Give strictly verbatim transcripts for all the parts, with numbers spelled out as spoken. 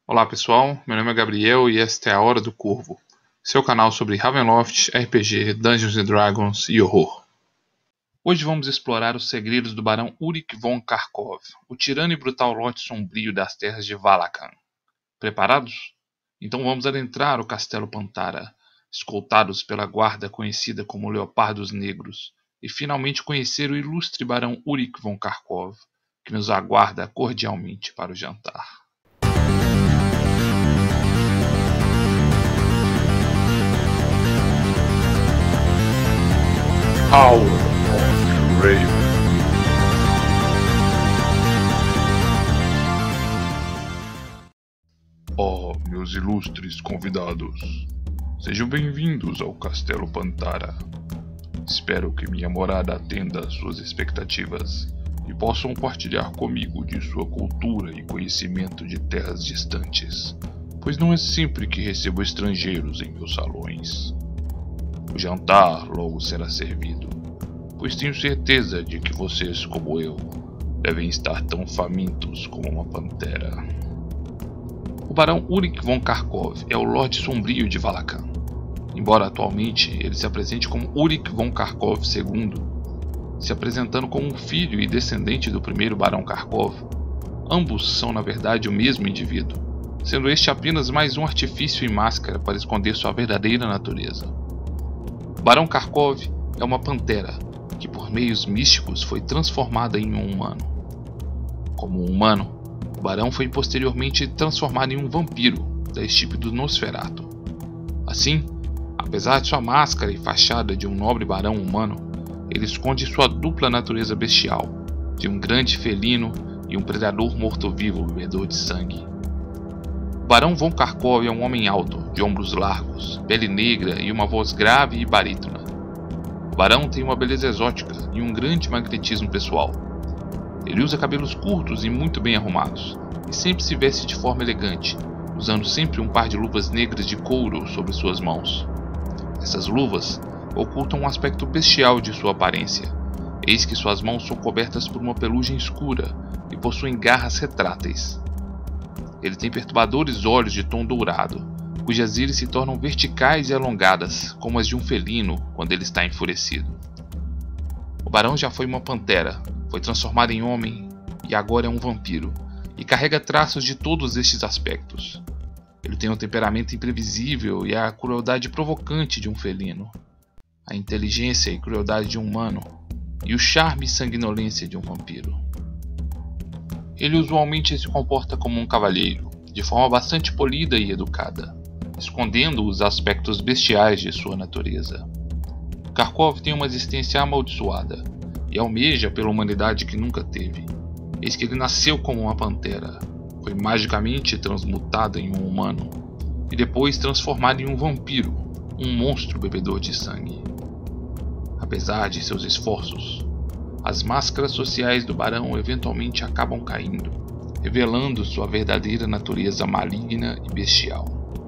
Olá pessoal, meu nome é Gabriel e esta é a Hora do Corvo, seu canal sobre Ravenloft, R P G, Dungeons and Dragons e horror. Hoje vamos explorar os segredos do Barão Ulrich von Karkov, o tirano e brutal Lorde Sombrio das terras de Valakan. Preparados? Então vamos adentrar o Castelo Pantara, escoltados pela guarda conhecida como Leopardos Negros, e finalmente conhecer o ilustre Barão Ulrich von Karkov, que nos aguarda cordialmente para o jantar. Hour of Raven. Oh, meus ilustres convidados, sejam bem-vindos ao Castelo Pantara. Espero que minha morada atenda às suas expectativas e possam partilhar comigo de sua cultura e conhecimento de terras distantes, pois não é sempre que recebo estrangeiros em meus salões. O jantar logo será servido, pois tenho certeza de que vocês, como eu, devem estar tão famintos como uma pantera. O Barão Ulrich von Karkov é o Lorde Sombrio de Valakan. Embora atualmente ele se apresente como Ulrich von Karkov segundo, se apresentando como um filho e descendente do primeiro Barão Karkov, ambos são na verdade o mesmo indivíduo, sendo este apenas mais um artifício e máscara para esconder sua verdadeira natureza. O Barão Karkov é uma pantera que por meios místicos foi transformada em um humano. Como um humano, o Barão foi posteriormente transformado em um vampiro da estirpe do Nosferatu. Assim, apesar de sua máscara e fachada de um nobre barão humano, ele esconde sua dupla natureza bestial, de um grande felino e um predador morto-vivo bebedor de sangue. O Barão von Karkov é um homem alto, de ombros largos, pele negra e uma voz grave e barítona. O Barão tem uma beleza exótica e um grande magnetismo pessoal. Ele usa cabelos curtos e muito bem arrumados, e sempre se veste de forma elegante, usando sempre um par de luvas negras de couro sobre suas mãos. Essas luvas ocultam um aspecto bestial de sua aparência, eis que suas mãos são cobertas por uma pelugem escura e possuem garras retráteis. Ele tem perturbadores olhos de tom dourado, cujas íris se tornam verticais e alongadas, como as de um felino quando ele está enfurecido. O Barão já foi uma pantera, foi transformado em homem e agora é um vampiro, e carrega traços de todos estes aspectos. Ele tem um temperamento imprevisível e a crueldade provocante de um felino, a inteligência e crueldade de um humano, e o charme e sanguinolência de um vampiro. Ele usualmente se comporta como um cavalheiro, de forma bastante polida e educada, escondendo os aspectos bestiais de sua natureza. Karkov tem uma existência amaldiçoada, e almeja pela humanidade que nunca teve. Eis que ele nasceu como uma pantera, foi magicamente transmutado em um humano, e depois transformado em um vampiro, um monstro bebedor de sangue. Apesar de seus esforços, as máscaras sociais do Barão eventualmente acabam caindo, revelando sua verdadeira natureza maligna e bestial.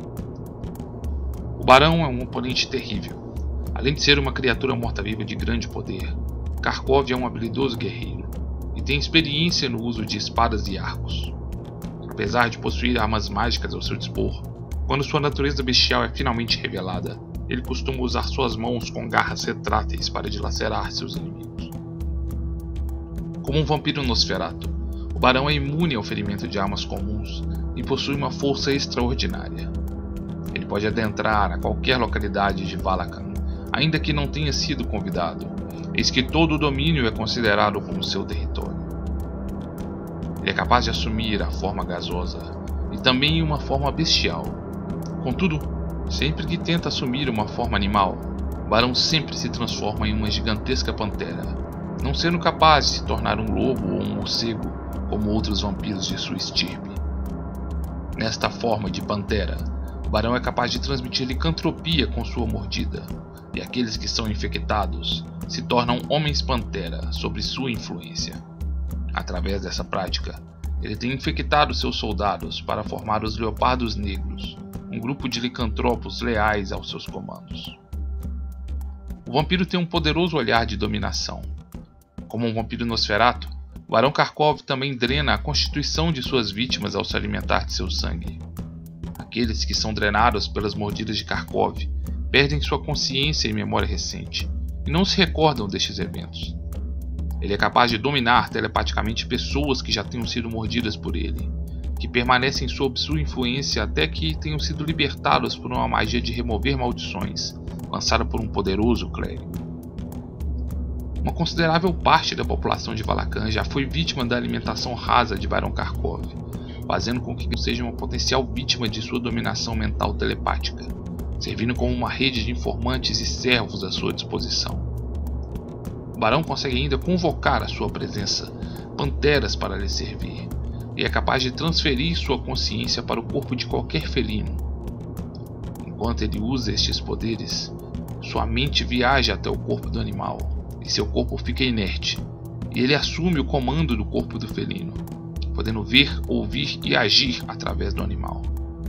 O Barão é um oponente terrível. Além de ser uma criatura morta-viva de grande poder, Karkov é um habilidoso guerreiro, e tem experiência no uso de espadas e arcos. Apesar de possuir armas mágicas ao seu dispor, quando sua natureza bestial é finalmente revelada, ele costuma usar suas mãos com garras retráteis para dilacerar seus inimigos. Como um vampiro Nosferatu, o Barão é imune ao ferimento de armas comuns e possui uma força extraordinária. Ele pode adentrar a qualquer localidade de Valakan, ainda que não tenha sido convidado, eis que todo o domínio é considerado como seu território. Ele é capaz de assumir a forma gasosa e também uma forma bestial. Contudo, sempre que tenta assumir uma forma animal, o Barão sempre se transforma em uma gigantesca pantera, não sendo capaz de se tornar um lobo ou um morcego como outros vampiros de sua estirpe. Nesta forma de pantera, o Barão é capaz de transmitir licantropia com sua mordida, e aqueles que são infectados se tornam homens-pantera sob sua influência. Através dessa prática, ele tem infectado seus soldados para formar os Leopardos Negros, um grupo de licantropos leais aos seus comandos. O vampiro tem um poderoso olhar de dominação. Como um vampiro Nosferatu, o Barão Karkov também drena a constituição de suas vítimas ao se alimentar de seu sangue. Aqueles que são drenados pelas mordidas de Karkov perdem sua consciência e memória recente, e não se recordam destes eventos. Ele é capaz de dominar telepaticamente pessoas que já tenham sido mordidas por ele, que permanecem sob sua influência até que tenham sido libertados por uma magia de remover maldições, lançada por um poderoso clérigo. Uma considerável parte da população de Valakan já foi vítima da alimentação rasa de Barão Karkov, fazendo com que seja uma potencial vítima de sua dominação mental telepática, servindo como uma rede de informantes e servos à sua disposição. O Barão consegue ainda convocar à sua presença panteras para lhe servir, e é capaz de transferir sua consciência para o corpo de qualquer felino. Enquanto ele usa estes poderes, sua mente viaja até o corpo do animal, e seu corpo fica inerte, e ele assume o comando do corpo do felino, podendo ver, ouvir e agir através do animal.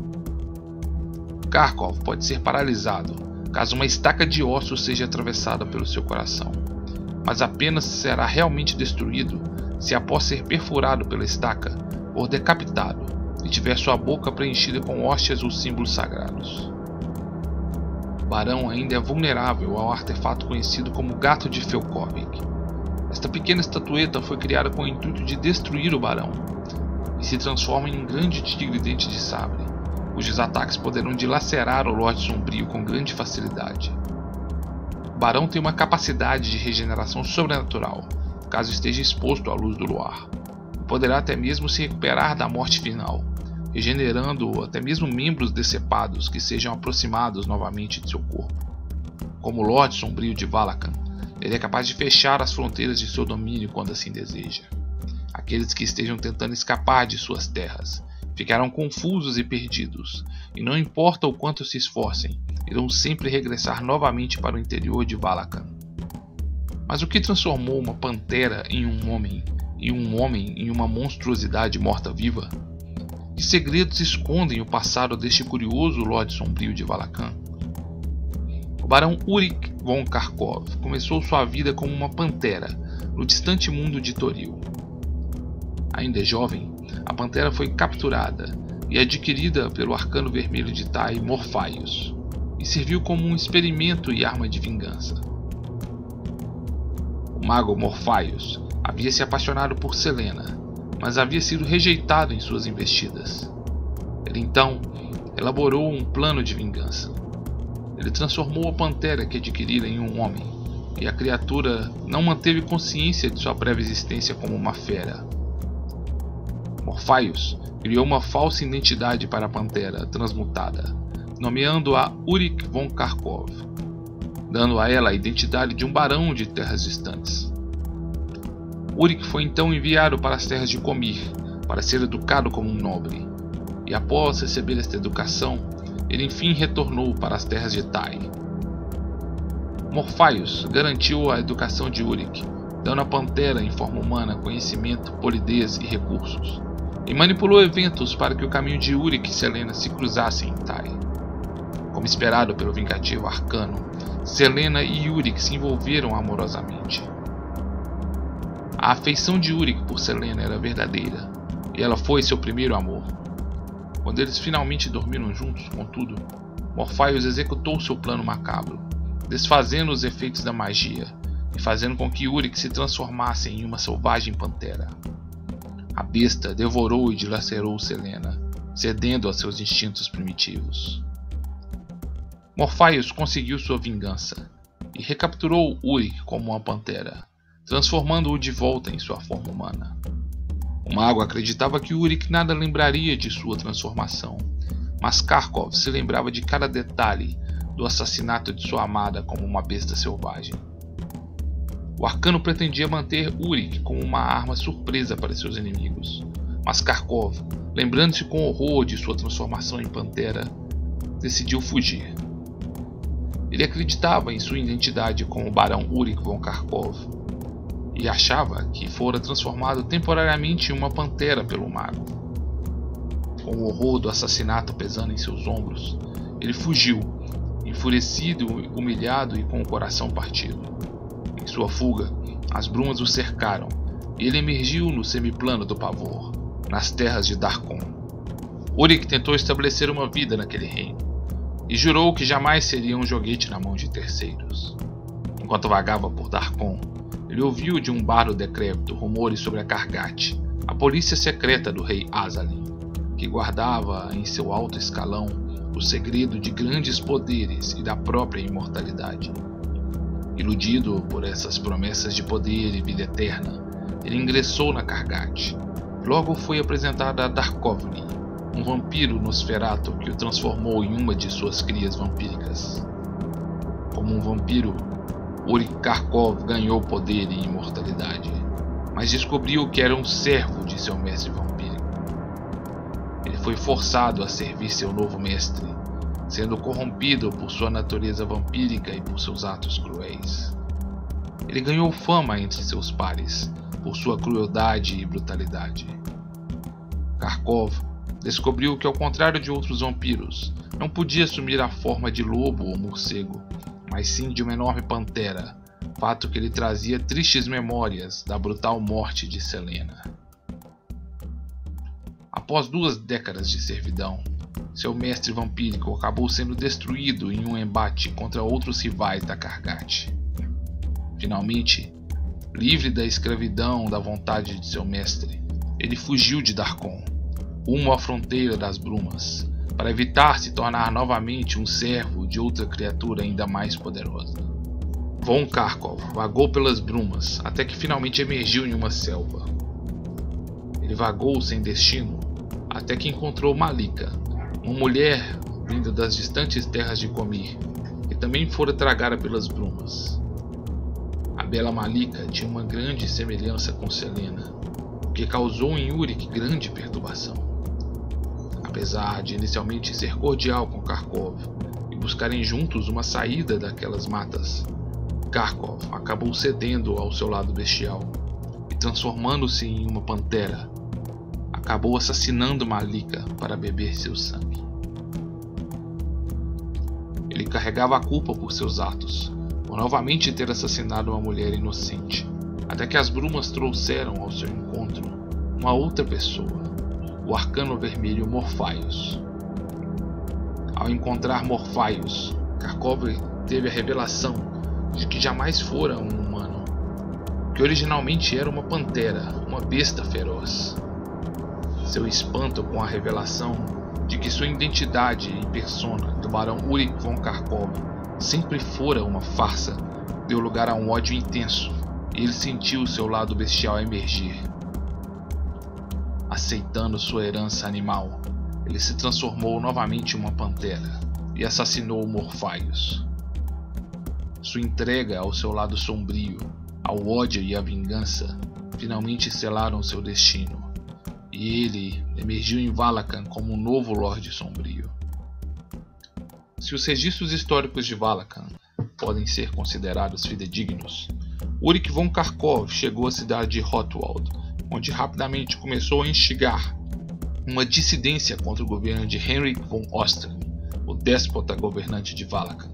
Karkov pode ser paralisado caso uma estaca de ossos seja atravessada pelo seu coração, mas apenas será realmente destruído se, após ser perfurado pela estaca, for decapitado e tiver sua boca preenchida com hóstias ou símbolos sagrados. O Barão ainda é vulnerável ao artefato conhecido como Gato de Felkovik. Esta pequena estatueta foi criada com o intuito de destruir o Barão, e se transforma em um grande tigre dente de sabre, cujos ataques poderão dilacerar o Lorde Sombrio com grande facilidade. O Barão tem uma capacidade de regeneração sobrenatural, caso esteja exposto à luz do luar, e poderá até mesmo se recuperar da morte final, regenerando até mesmo membros decepados que sejam aproximados novamente de seu corpo. Como Lorde Sombrio de Valakan, ele é capaz de fechar as fronteiras de seu domínio quando assim deseja. Aqueles que estejam tentando escapar de suas terras ficarão confusos e perdidos, e não importa o quanto se esforcem, irão sempre regressar novamente para o interior de Valakan. Mas o que transformou uma pantera em um homem, e um homem em uma monstruosidade morta-viva? Que segredos escondem o passado deste curioso Lorde Sombrio de Valakan? O Barão Urik von Karkov começou sua vida como uma pantera no distante mundo de Toril. Ainda jovem, a pantera foi capturada e adquirida pelo Arcano Vermelho de Tai, Morpheus, e serviu como um experimento e arma de vingança. O mago Morpheus havia se apaixonado por Selena, mas havia sido rejeitado em suas investidas. Ele então elaborou um plano de vingança. Ele transformou a pantera que adquirira em um homem, e a criatura não manteve consciência de sua breve existência como uma fera. Morpheus criou uma falsa identidade para a pantera transmutada, nomeando-a Urik von Karkov, dando a ela a identidade de um barão de terras distantes. Urik foi então enviado para as terras de Comir para ser educado como um nobre, e após receber esta educação, ele enfim retornou para as terras de Tai. Morpheus garantiu a educação de Urik, dando à pantera em forma humana conhecimento, polidez e recursos, e manipulou eventos para que o caminho de Urik e Selena se cruzassem em Tai. Como esperado pelo vingativo Arcano, Selena e Urik se envolveram amorosamente. A afeição de Urik por Selena era verdadeira, e ela foi seu primeiro amor. Quando eles finalmente dormiram juntos, contudo, Morpheus executou seu plano macabro, desfazendo os efeitos da magia e fazendo com que Urik se transformasse em uma selvagem pantera. A besta devorou e dilacerou Selena, cedendo a seus instintos primitivos. Morpheus conseguiu sua vingança e recapturou Urik como uma pantera, transformando-o de volta em sua forma humana. O mago acreditava que Urik nada lembraria de sua transformação, mas Karkov se lembrava de cada detalhe do assassinato de sua amada como uma besta selvagem. O Arcano pretendia manter Urik como uma arma surpresa para seus inimigos, mas Karkov, lembrando-se com horror de sua transformação em pantera, decidiu fugir. Ele acreditava em sua identidade como Barão Urik von Karkov, e achava que fora transformado temporariamente em uma pantera pelo mago. Com o horror do assassinato pesando em seus ombros, ele fugiu, enfurecido, humilhado e com o coração partido. Em sua fuga, as brumas o cercaram, e ele emergiu no semiplano do pavor, nas terras de Darkon. Ulrich tentou estabelecer uma vida naquele reino e jurou que jamais seria um joguete na mão de terceiros. Enquanto vagava por Darkon, ele ouviu de um bardo decrépito rumores sobre a Kargat, a polícia secreta do rei Azalin, que guardava em seu alto escalão o segredo de grandes poderes e da própria imortalidade. Iludido por essas promessas de poder e vida eterna, ele ingressou na Kargat. Logo foi apresentado a Darkovni, um vampiro Nosferatu que o transformou em uma de suas crias vampíricas. Como um vampiro, Ulrich Karkov ganhou poder e imortalidade, mas descobriu que era um servo de seu mestre vampírico. Ele foi forçado a servir seu novo mestre, sendo corrompido por sua natureza vampírica e por seus atos cruéis. Ele ganhou fama entre seus pares por sua crueldade e brutalidade. Karkov descobriu que, ao contrário de outros vampiros, não podia assumir a forma de lobo ou morcego, mas sim de uma enorme pantera, fato que lhe trazia tristes memórias da brutal morte de Selena. Após duas décadas de servidão, seu mestre vampírico acabou sendo destruído em um embate contra outros rivais da Kargat. Finalmente, livre da escravidão da vontade de seu mestre, ele fugiu de Darkon, rumo à fronteira das brumas, para evitar se tornar novamente um servo de outra criatura ainda mais poderosa. Von Karkov vagou pelas brumas até que finalmente emergiu em uma selva. Ele vagou sem destino até que encontrou Malika, uma mulher vinda das distantes terras de Comir, que também fora tragada pelas brumas. A bela Malika tinha uma grande semelhança com Selena, o que causou em Ulrich grande perturbação. Apesar de inicialmente ser cordial com Karkov e buscarem juntos uma saída daquelas matas, Karkov acabou cedendo ao seu lado bestial e, transformando-se em uma pantera, acabou assassinando Malika para beber seu sangue. Ele carregava a culpa por seus atos, por novamente ter assassinado uma mulher inocente, até que as brumas trouxeram ao seu encontro uma outra pessoa, o Arcano Vermelho Morpheus. Ao encontrar Morpheus, Karkov teve a revelação de que jamais fora um humano, que originalmente era uma pantera, uma besta feroz. Seu espanto com a revelação de que sua identidade em persona do barão Ulrich von Karkov sempre fora uma farsa deu lugar a um ódio intenso, e ele sentiu seu lado bestial emergir. Aceitando sua herança animal, ele se transformou novamente em uma pantera e assassinou Morpheus. Sua entrega ao seu lado sombrio, ao ódio e à vingança, finalmente selaram seu destino, e ele emergiu em Valakan como um novo Lorde Sombrio. Se os registros históricos de Valakan podem ser considerados fidedignos, Ulrich von Karkov chegou à cidade de Hotwald, onde rapidamente começou a instigar uma dissidência contra o governo de Henrik von Ostring, o déspota governante de Valakan.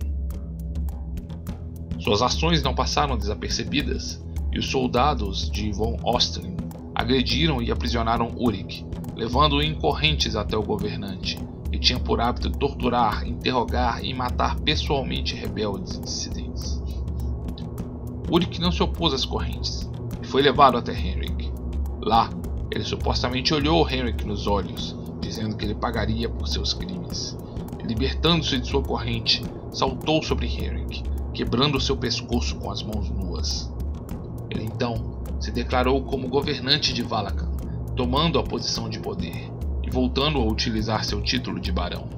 Suas ações não passaram desapercebidas, e os soldados de von Ostring agrediram e aprisionaram Ulrich, levando-o em correntes até o governante, que tinha por hábito torturar, interrogar e matar pessoalmente rebeldes e dissidentes. Ulrich não se opôs às correntes e foi levado até Henrik. Lá, ele supostamente olhou Henrik nos olhos, dizendo que ele pagaria por seus crimes. E, libertando-se de sua corrente, saltou sobre Henrik, quebrando seu pescoço com as mãos nuas. Ele então se declarou como governante de Valakan, tomando a posição de poder e voltando a utilizar seu título de barão.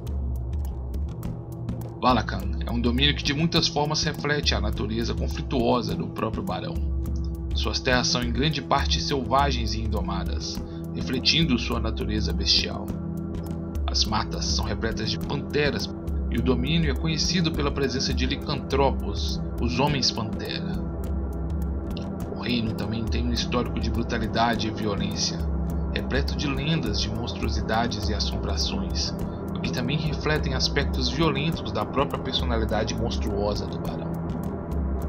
Valakan é um domínio que de muitas formas reflete a natureza conflituosa do próprio barão. Suas terras são em grande parte selvagens e indomadas, refletindo sua natureza bestial. As matas são repletas de panteras e o domínio é conhecido pela presença de licantropos, os homens-pantera. O reino também tem um histórico de brutalidade e violência, repleto de lendas de monstruosidades e assombrações, o que também refletem aspectos violentos da própria personalidade monstruosa do barão.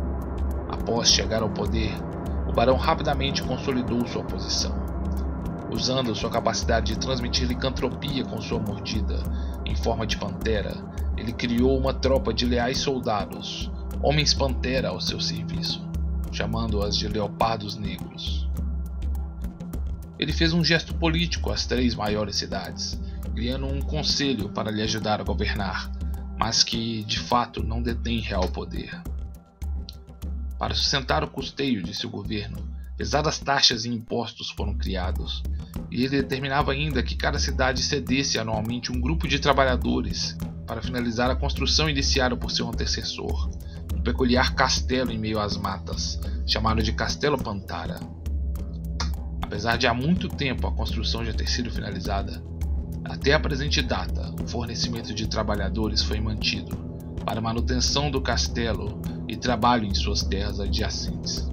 Após chegar ao poder, o barão rapidamente consolidou sua posição. Usando sua capacidade de transmitir licantropia com sua mordida, em forma de pantera, ele criou uma tropa de leais soldados, homens-pantera ao seu serviço, chamando-as de leopardos negros. Ele fez um gesto político às três maiores cidades, criando um conselho para lhe ajudar a governar, mas que, de fato, não detém real poder. Para sustentar o custeio de seu governo, pesadas taxas e impostos foram criados, e ele determinava ainda que cada cidade cedesse anualmente um grupo de trabalhadores para finalizar a construção iniciada por seu antecessor, um peculiar castelo em meio às matas, chamado de Castelo Pantara. Apesar de há muito tempo a construção já ter sido finalizada, até a presente data o fornecimento de trabalhadores foi mantido para a manutenção do castelo e trabalho em suas terras adjacentes.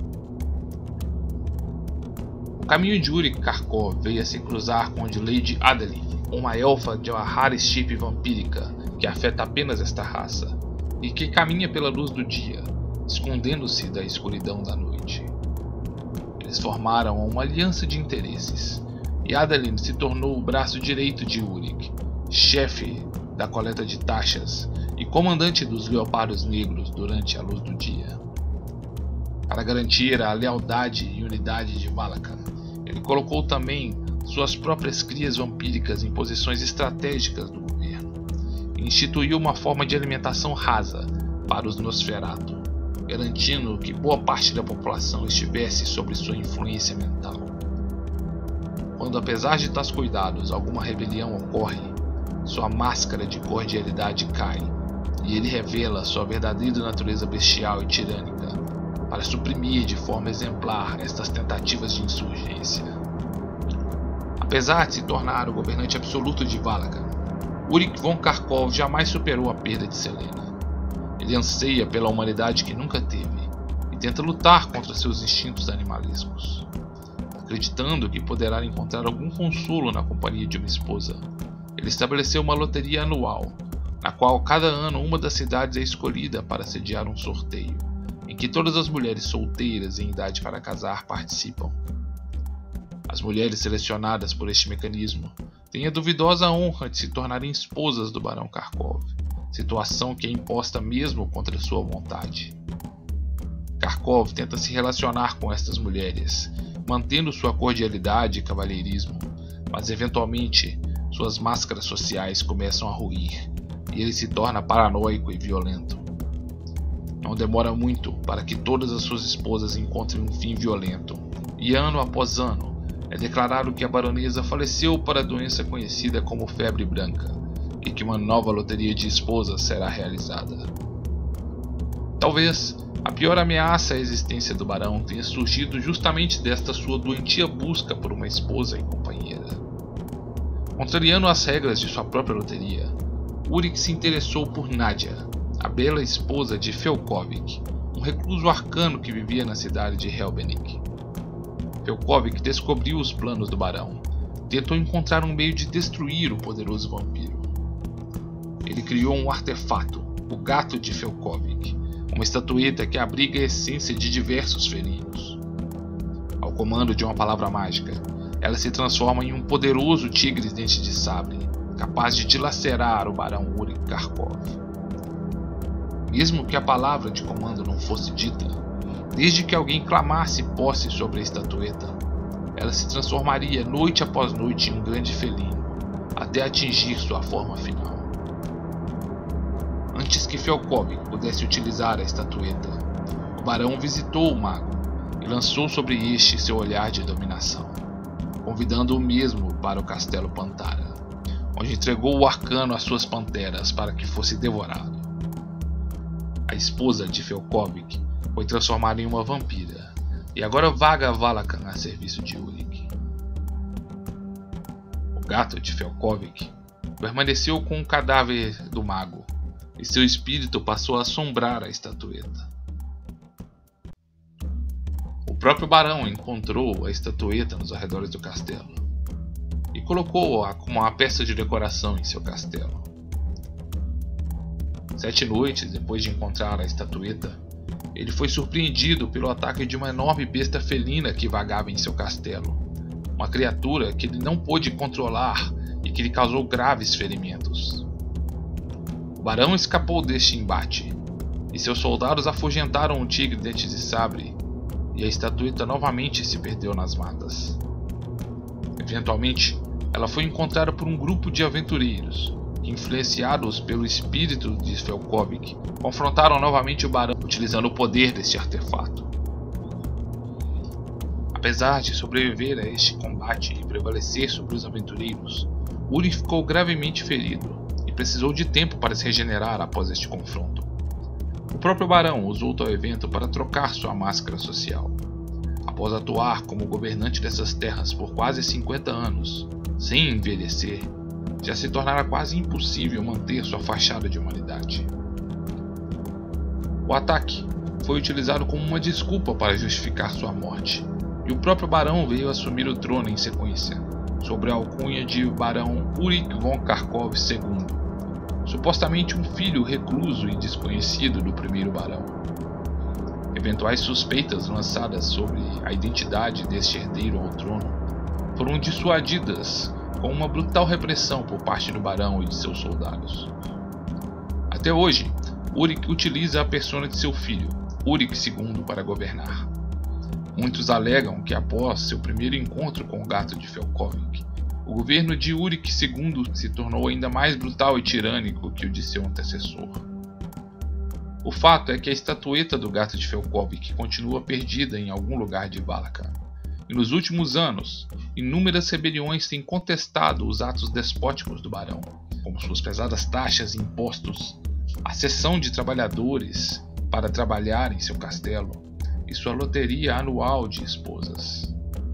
O caminho de Urik Karkov veio a se cruzar com o de Lady Adeline, uma elfa de uma rara estirpe vampírica que afeta apenas esta raça, e que caminha pela luz do dia, escondendo-se da escuridão da noite. Eles formaram uma aliança de interesses, e Adeline se tornou o braço direito de Urik, chefe da coleta de taxas e comandante dos Leopardos Negros durante a luz do dia. Para garantir a lealdade e unidade de Valakan, ele colocou também suas próprias crias vampíricas em posições estratégicas do governo e instituiu uma forma de alimentação rasa para os Nosferatu, garantindo que boa parte da população estivesse sob sua influência mental. Quando, apesar de tais cuidados, alguma rebelião ocorre, sua máscara de cordialidade cai e ele revela sua verdadeira natureza bestial e tirânica para suprimir de forma exemplar estas tentativas de insurgência. Apesar de se tornar o governante absoluto de Valakan, Urik von Karkov jamais superou a perda de Selena. Ele anseia pela humanidade que nunca teve e tenta lutar contra seus instintos animalescos. Acreditando que poderá encontrar algum consolo na companhia de uma esposa, ele estabeleceu uma loteria anual, na qual cada ano uma das cidades é escolhida para sediar um sorteio, em que todas as mulheres solteiras em idade para casar participam. As mulheres selecionadas por este mecanismo têm a duvidosa honra de se tornarem esposas do Barão Karkov, situação que é imposta mesmo contra sua vontade. Karkov tenta se relacionar com estas mulheres, mantendo sua cordialidade e cavalheirismo, mas eventualmente suas máscaras sociais começam a ruir e ele se torna paranoico e violento. Não demora muito para que todas as suas esposas encontrem um fim violento, e ano após ano é declarado que a baronesa faleceu para a doença conhecida como febre branca e que uma nova loteria de esposas será realizada. Talvez a pior ameaça à existência do barão tenha surgido justamente desta sua doentia busca por uma esposa e companheira. Contrariando as regras de sua própria loteria, Urik se interessou por Nadia, a bela esposa de Felkovik, um recluso arcano que vivia na cidade de Helbenik. Felkovik descobriu os planos do barão e tentou encontrar um meio de destruir o poderoso vampiro. Ele criou um artefato, o Gato de Felkovik, uma estatueta que abriga a essência de diversos felinos. Ao comando de uma palavra mágica, ela se transforma em um poderoso tigre dente de sabre, capaz de dilacerar o barão Urik Karkov. Mesmo que a palavra de comando não fosse dita, desde que alguém clamasse posse sobre a estatueta, ela se transformaria noite após noite em um grande felino, até atingir sua forma final. Antes que Felkovik pudesse utilizar a estatueta, o barão visitou o mago e lançou sobre este seu olhar de dominação, convidando-o mesmo para o Castelo Pantara, onde entregou o arcano às suas panteras para que fosse devorado. A esposa de Felkovik foi transformada em uma vampira e agora vaga a Valakan a serviço de Urik. O gato de Felkovik permaneceu com o cadáver do mago e seu espírito passou a assombrar a estatueta. O próprio barão encontrou a estatueta nos arredores do castelo e colocou-a como uma peça de decoração em seu castelo. Sete noites depois de encontrar a estatueta, ele foi surpreendido pelo ataque de uma enorme besta felina que vagava em seu castelo uma criatura que ele não pôde controlar e que lhe causou graves ferimentos. O barão escapou deste embate, e seus soldados afugentaram o tigre dentes de sabre, e a estatueta novamente se perdeu nas matas. Eventualmente, ela foi encontrada por um grupo de aventureiros, que, influenciados pelo espírito de Svelkovik, confrontaram novamente o barão utilizando o poder deste artefato. Apesar de sobreviver a este combate e prevalecer sobre os aventureiros, Uri ficou gravemente ferido e precisou de tempo para se regenerar após este confronto. O próprio barão usou tal evento para trocar sua máscara social. Após atuar como governante dessas terras por quase cinquenta anos, sem envelhecer, já se tornara quase impossível manter sua fachada de humanidade. O ataque foi utilizado como uma desculpa para justificar sua morte, e o próprio barão veio assumir o trono em sequência, sob a alcunha de Barão Ulrich von Kharkov segundo, supostamente um filho recluso e desconhecido do primeiro barão. Eventuais suspeitas lançadas sobre a identidade deste herdeiro ao trono foram dissuadidas com uma brutal repressão por parte do barão e de seus soldados. Até hoje, Ulrich utiliza a persona de seu filho, Ulrich segundo, para governar. Muitos alegam que após seu primeiro encontro com o gato de Svelkovik, o governo de Ulrich segundo se tornou ainda mais brutal e tirânico que o de seu antecessor. O fato é que a estatueta do gato de Svelkovik continua perdida em algum lugar de Valakan, e nos últimos anos, inúmeras rebeliões têm contestado os atos despóticos do barão, como suas pesadas taxas e impostos, a cessão de trabalhadores para trabalhar em seu castelo e sua loteria anual de esposas.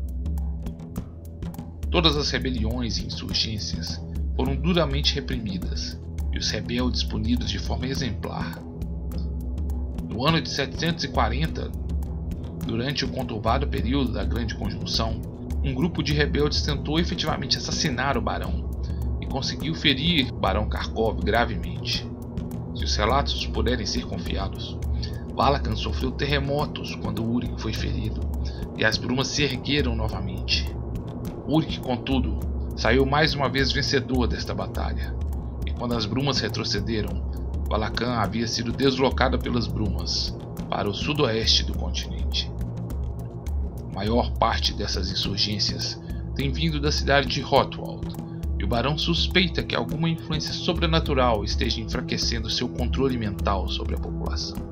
Todas as rebeliões e insurgências foram duramente reprimidas e os rebeldes punidos de forma exemplar. No ano de setecentos e quarenta, durante o conturbado período da Grande Conjunção, um grupo de rebeldes tentou efetivamente assassinar o barão e conseguiu ferir o barão Kharkov gravemente. Se os relatos puderem ser confiados, Valakan sofreu terremotos quando Ulrich foi ferido, e as brumas se ergueram novamente. Ulrich, contudo, saiu mais uma vez vencedor desta batalha, e quando as brumas retrocederam, Valakan havia sido deslocada pelas brumas para o sudoeste do continente. A maior parte dessas insurgências tem vindo da cidade de Hotwald, e o barão suspeita que alguma influência sobrenatural esteja enfraquecendo seu controle mental sobre a população.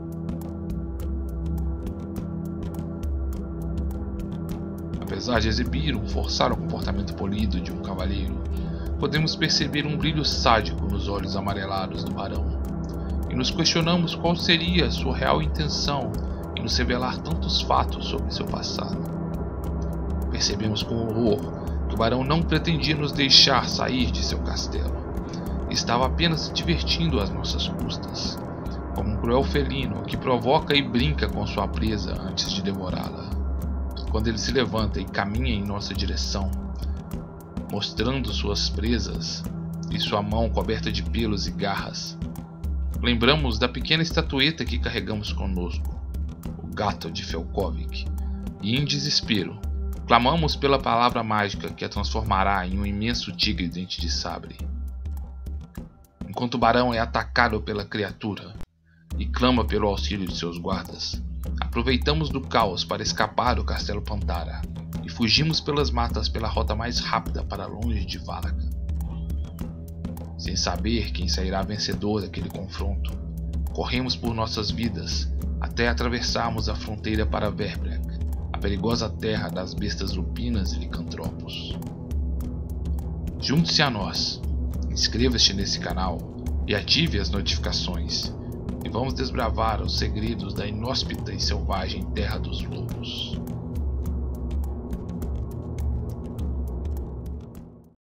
Apesar de exibir um forçado comportamento polido de um cavalheiro, podemos perceber um brilho sádico nos olhos amarelados do barão, e nos questionamos qual seria sua real intenção em nos revelar tantos fatos sobre seu passado. Percebemos com horror que o barão não pretendia nos deixar sair de seu castelo, e estava apenas se divertindo às nossas custas, como um cruel felino que provoca e brinca com sua presa antes de devorá-la. Quando ele se levanta e caminha em nossa direção, mostrando suas presas e sua mão coberta de pelos e garras, lembramos da pequena estatueta que carregamos conosco, o gato de Svelkovik, e em desespero, clamamos pela palavra mágica que a transformará em um imenso tigre dente de sabre. Enquanto o barão é atacado pela criatura e clama pelo auxílio de seus guardas, aproveitamos do caos para escapar do Castelo Pantara e fugimos pelas matas pela rota mais rápida para longe de Valakan. Sem saber quem sairá vencedor daquele confronto, corremos por nossas vidas até atravessarmos a fronteira para Verbrek, a perigosa terra das bestas lupinas e licantropos. Junte-se a nós, inscreva-se nesse canal e ative as notificações, e vamos desbravar os segredos da inóspita e selvagem Terra dos Lobos.